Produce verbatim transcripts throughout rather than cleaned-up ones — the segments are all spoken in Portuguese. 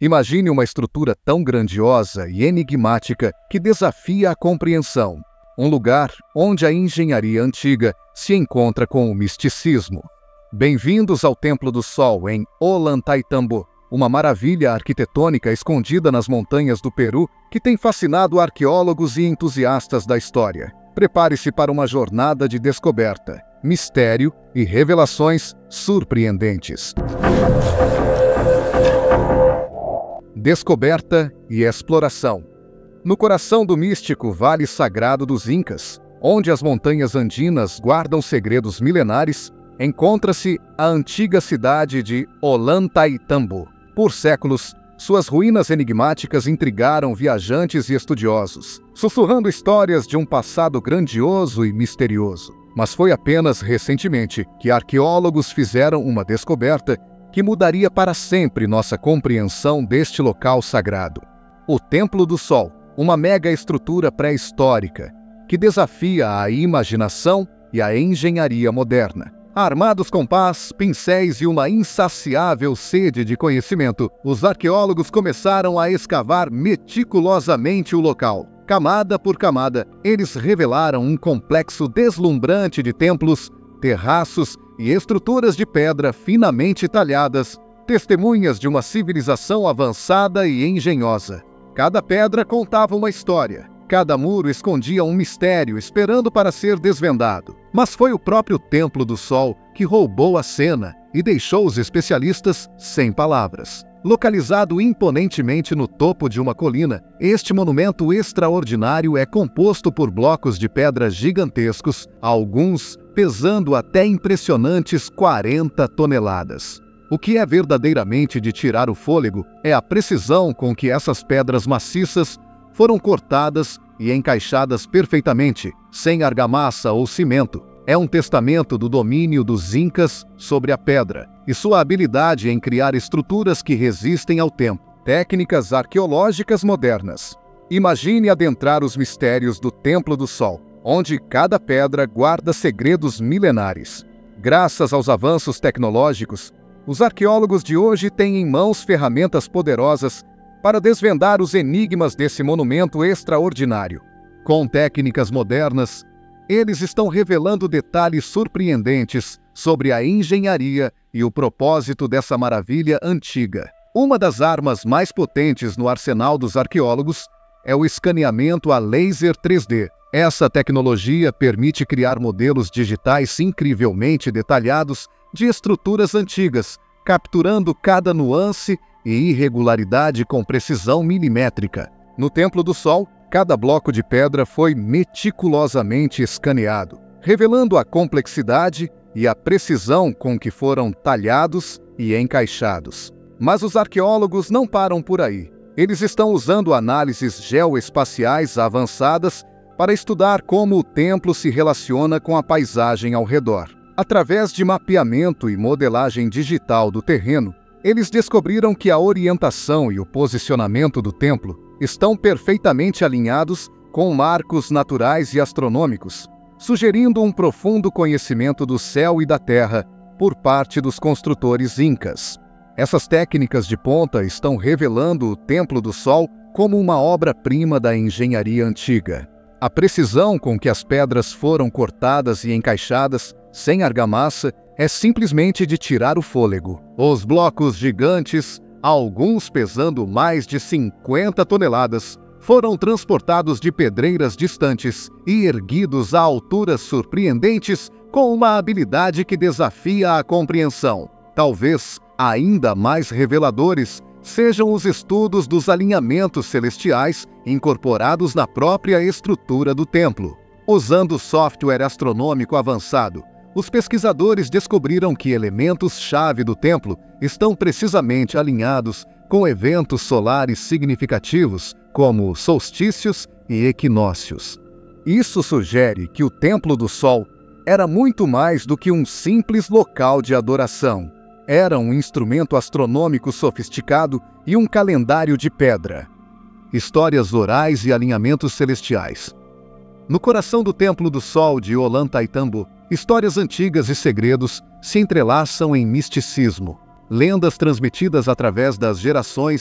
Imagine uma estrutura tão grandiosa e enigmática que desafia a compreensão. Um lugar onde a engenharia antiga se encontra com o misticismo. Bem-vindos ao Templo do Sol, em Ollantaytambo, uma maravilha arquitetônica escondida nas montanhas do Peru que tem fascinado arqueólogos e entusiastas da história. Prepare-se para uma jornada de descoberta, mistério e revelações surpreendentes. Descoberta e exploração. No coração do místico Vale Sagrado dos Incas, onde as montanhas andinas guardam segredos milenares, encontra-se a antiga cidade de Ollantaytambo. Por séculos, suas ruínas enigmáticas intrigaram viajantes e estudiosos, sussurrando histórias de um passado grandioso e misterioso. Mas foi apenas recentemente que arqueólogos fizeram uma descoberta que mudaria para sempre nossa compreensão deste local sagrado. O Templo do Sol, uma mega estrutura pré-histórica que desafia a imaginação e a engenharia moderna. Armados com pás, pincéis e uma insaciável sede de conhecimento, os arqueólogos começaram a escavar meticulosamente o local. Camada por camada, eles revelaram um complexo deslumbrante de templos, terraços e estruturas de pedra finamente talhadas, testemunhas de uma civilização avançada e engenhosa. Cada pedra contava uma história, cada muro escondia um mistério esperando para ser desvendado. Mas foi o próprio Templo do Sol que roubou a cena e deixou os especialistas sem palavras. Localizado imponentemente no topo de uma colina, este monumento extraordinário é composto por blocos de pedra gigantescos, alguns pesando até impressionantes quarenta toneladas. O que é verdadeiramente de tirar o fôlego é a precisão com que essas pedras maciças foram cortadas e encaixadas perfeitamente, sem argamassa ou cimento. É um testamento do domínio dos Incas sobre a pedra e sua habilidade em criar estruturas que resistem ao tempo. Técnicas arqueológicas modernas. Imagine adentrar os mistérios do Templo do Sol, onde cada pedra guarda segredos milenares. Graças aos avanços tecnológicos, os arqueólogos de hoje têm em mãos ferramentas poderosas para desvendar os enigmas desse monumento extraordinário. Com técnicas modernas, eles estão revelando detalhes surpreendentes sobre a engenharia e o propósito dessa maravilha antiga. Uma das armas mais potentes no arsenal dos arqueólogos é o escaneamento a laser três D. Essa tecnologia permite criar modelos digitais incrivelmente detalhados de estruturas antigas, capturando cada nuance e irregularidade com precisão milimétrica. No Templo do Sol, cada bloco de pedra foi meticulosamente escaneado, revelando a complexidade e a precisão com que foram talhados e encaixados. Mas os arqueólogos não param por aí. Eles estão usando análises geoespaciais avançadas para estudar como o templo se relaciona com a paisagem ao redor. Através de mapeamento e modelagem digital do terreno, eles descobriram que a orientação e o posicionamento do templo estão perfeitamente alinhados com marcos naturais e astronômicos, sugerindo um profundo conhecimento do céu e da terra por parte dos construtores incas. Essas técnicas de ponta estão revelando o Templo do Sol como uma obra-prima da engenharia antiga. A precisão com que as pedras foram cortadas e encaixadas, sem argamassa, é simplesmente de tirar o fôlego. Os blocos gigantes, alguns pesando mais de cinquenta toneladas, foram transportados de pedreiras distantes e erguidos a alturas surpreendentes com uma habilidade que desafia a compreensão. Talvez ainda mais reveladores sejam os estudos dos alinhamentos celestiais incorporados na própria estrutura do templo. Usando software astronômico avançado, os pesquisadores descobriram que elementos-chave do templo estão precisamente alinhados com eventos solares significativos, como solstícios e equinócios. Isso sugere que o Templo do Sol era muito mais do que um simples local de adoração. Era um instrumento astronômico sofisticado e um calendário de pedra. Histórias orais e alinhamentos celestiais. No coração do Templo do Sol de Ollantaytambo, histórias antigas e segredos se entrelaçam em misticismo. Lendas transmitidas através das gerações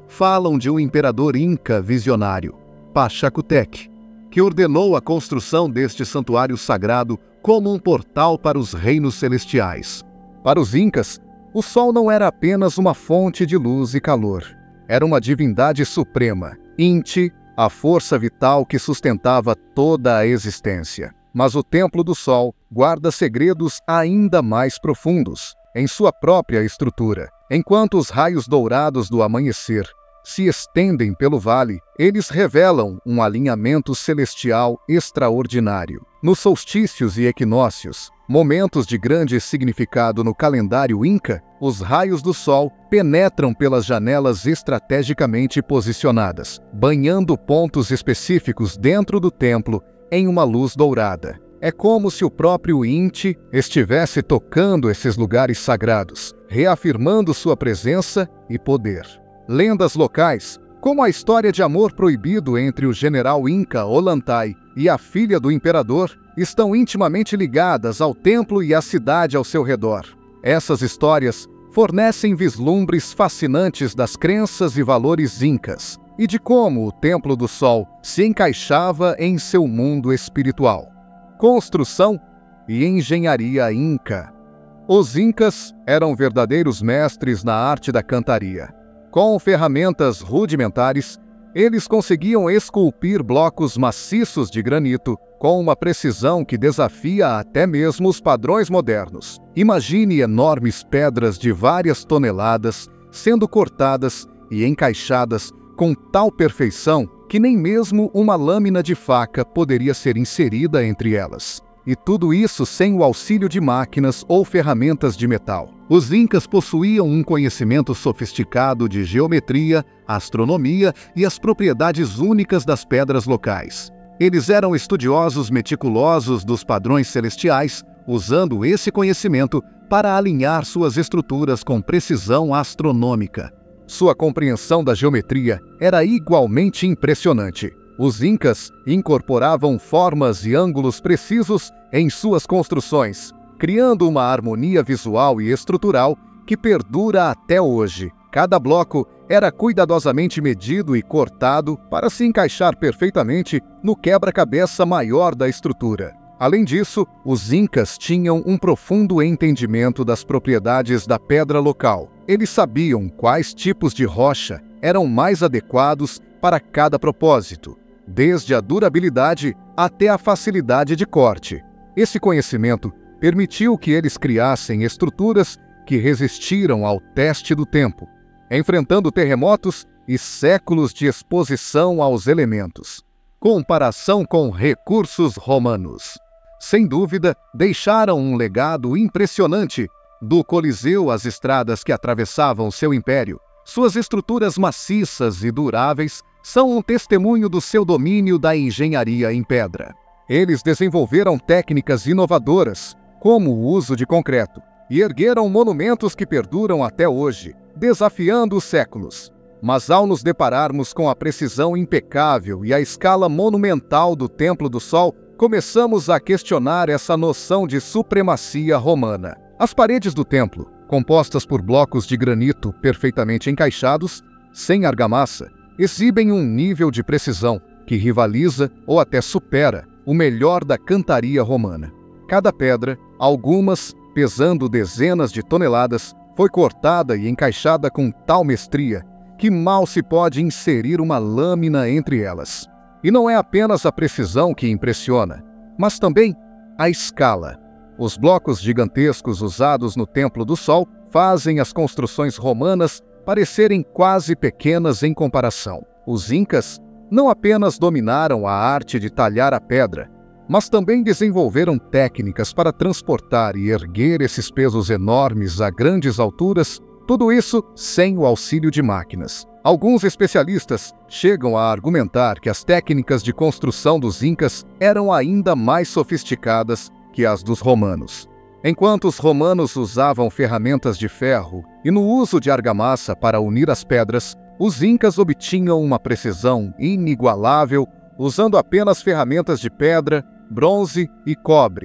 falam de um imperador inca visionário, Pachacutec, que ordenou a construção deste santuário sagrado como um portal para os reinos celestiais. Para os incas, o sol não era apenas uma fonte de luz e calor. Era uma divindade suprema, Inti, a força vital que sustentava toda a existência. Mas o Templo do Sol guarda segredos ainda mais profundos em sua própria estrutura. Enquanto os raios dourados do amanhecer se estendem pelo vale, eles revelam um alinhamento celestial extraordinário. Nos solstícios e equinócios, momentos de grande significado no calendário inca, os raios do sol penetram pelas janelas estrategicamente posicionadas, banhando pontos específicos dentro do templo em uma luz dourada. É como se o próprio Inti estivesse tocando esses lugares sagrados, reafirmando sua presença e poder. Lendas locais, como a história de amor proibido entre o general inca Ollantay e a filha do imperador, estão intimamente ligadas ao templo e à cidade ao seu redor. Essas histórias fornecem vislumbres fascinantes das crenças e valores incas e de como o Templo do Sol se encaixava em seu mundo espiritual. Construção e engenharia inca. Os incas eram verdadeiros mestres na arte da cantaria. Com ferramentas rudimentares, eles conseguiam esculpir blocos maciços de granito com uma precisão que desafia até mesmo os padrões modernos. Imagine enormes pedras de várias toneladas sendo cortadas e encaixadas com tal perfeição que nem mesmo uma lâmina de faca poderia ser inserida entre elas. E tudo isso sem o auxílio de máquinas ou ferramentas de metal. Os incas possuíam um conhecimento sofisticado de geometria, astronomia e as propriedades únicas das pedras locais. Eles eram estudiosos meticulosos dos padrões celestiais, usando esse conhecimento para alinhar suas estruturas com precisão astronômica. Sua compreensão da geometria era igualmente impressionante. Os incas incorporavam formas e ângulos precisos em suas construções, criando uma harmonia visual e estrutural que perdura até hoje. Cada bloco era cuidadosamente medido e cortado para se encaixar perfeitamente no quebra-cabeça maior da estrutura. Além disso, os incas tinham um profundo entendimento das propriedades da pedra local. Eles sabiam quais tipos de rocha eram mais adequados para cada propósito, desde a durabilidade até a facilidade de corte. Esse conhecimento permitiu que eles criassem estruturas que resistiram ao teste do tempo, enfrentando terremotos e séculos de exposição aos elementos. Comparação com recursos romanos. Sem dúvida, deixaram um legado impressionante. Do Coliseu às estradas que atravessavam seu império, suas estruturas maciças e duráveis são um testemunho do seu domínio da engenharia em pedra. Eles desenvolveram técnicas inovadoras, como o uso de concreto, e ergueram monumentos que perduram até hoje, desafiando os séculos. Mas ao nos depararmos com a precisão impecável e a escala monumental do Templo do Sol, começamos a questionar essa noção de supremacia romana. As paredes do templo, compostas por blocos de granito perfeitamente encaixados, sem argamassa, exibem um nível de precisão que rivaliza ou até supera o melhor da cantaria romana. Cada pedra, algumas pesando dezenas de toneladas, foi cortada e encaixada com tal mestria que mal se pode inserir uma lâmina entre elas. E não é apenas a precisão que impressiona, mas também a escala. Os blocos gigantescos usados no Templo do Sol fazem as construções romanas parecerem quase pequenas em comparação. Os incas não apenas dominaram a arte de talhar a pedra, mas também desenvolveram técnicas para transportar e erguer esses pesos enormes a grandes alturas, tudo isso sem o auxílio de máquinas. Alguns especialistas chegam a argumentar que as técnicas de construção dos incas eram ainda mais sofisticadas que as dos romanos. Enquanto os romanos usavam ferramentas de ferro e no uso de argamassa para unir as pedras, os incas obtinham uma precisão inigualável usando apenas ferramentas de pedra, bronze e cobre.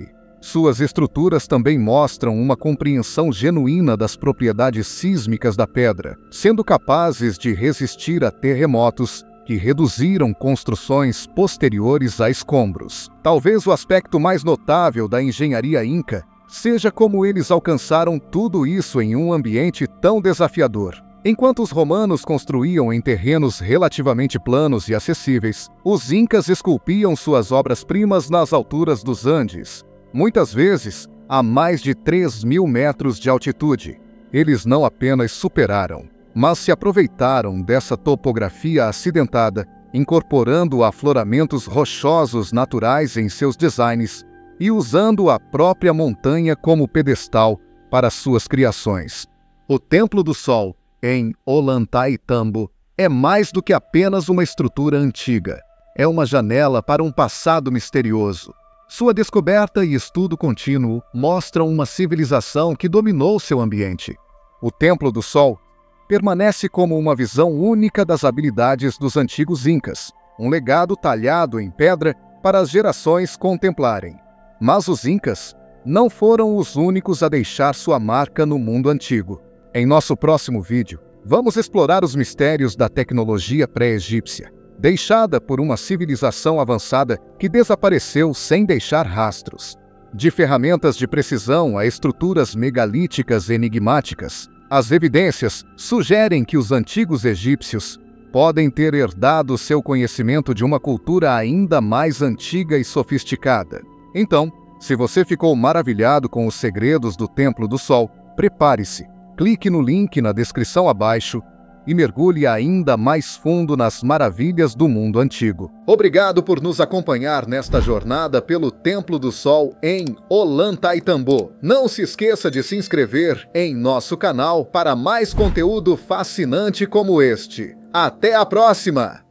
Suas estruturas também mostram uma compreensão genuína das propriedades sísmicas da pedra, sendo capazes de resistir a terremotos que reduziram construções posteriores a escombros. Talvez o aspecto mais notável da engenharia inca seja como eles alcançaram tudo isso em um ambiente tão desafiador. Enquanto os romanos construíam em terrenos relativamente planos e acessíveis, os incas esculpiam suas obras-primas nas alturas dos Andes, muitas vezes a mais de três mil metros de altitude. Eles não apenas superaram, mas se aproveitaram dessa topografia acidentada, incorporando afloramentos rochosos naturais em seus designs e usando a própria montanha como pedestal para suas criações. O Templo do Sol, em Ollantaytambo, é mais do que apenas uma estrutura antiga. É uma janela para um passado misterioso. Sua descoberta e estudo contínuo mostram uma civilização que dominou seu ambiente. O Templo do Sol permanece como uma visão única das habilidades dos antigos incas, um legado talhado em pedra para as gerações contemplarem. Mas os incas não foram os únicos a deixar sua marca no mundo antigo. Em nosso próximo vídeo, vamos explorar os mistérios da tecnologia pré-egípcia, deixada por uma civilização avançada que desapareceu sem deixar rastros. De ferramentas de precisão a estruturas megalíticas enigmáticas, as evidências sugerem que os antigos egípcios podem ter herdado seu conhecimento de uma cultura ainda mais antiga e sofisticada. Então, se você ficou maravilhado com os segredos do Templo do Sol, prepare-se, clique no link na descrição abaixo e mergulhe ainda mais fundo nas maravilhas do mundo antigo. Obrigado por nos acompanhar nesta jornada pelo Templo do Sol em Ollantaytambo. Não se esqueça de se inscrever em nosso canal para mais conteúdo fascinante como este. Até a próxima!